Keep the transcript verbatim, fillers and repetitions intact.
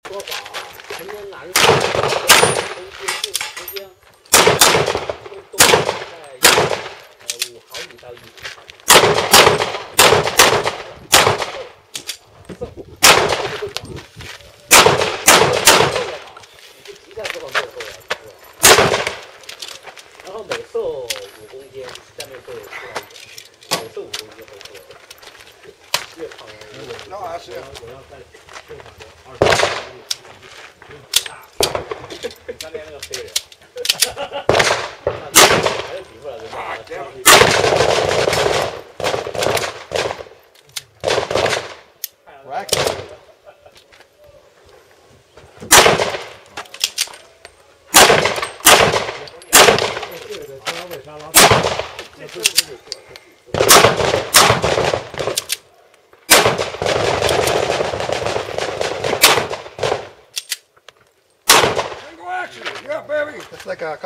说法，成年男士从接触时间都都在呃五毫米到一毫米。色，这个管，你是急在之后没有后来，然后每瘦五公斤，下面会出来一点，每瘦五公斤会出来。越胖越那还是我要在现场的二十公里，大，刚才那个黑人，还有媳妇了，人家。 Rack. ，It's like a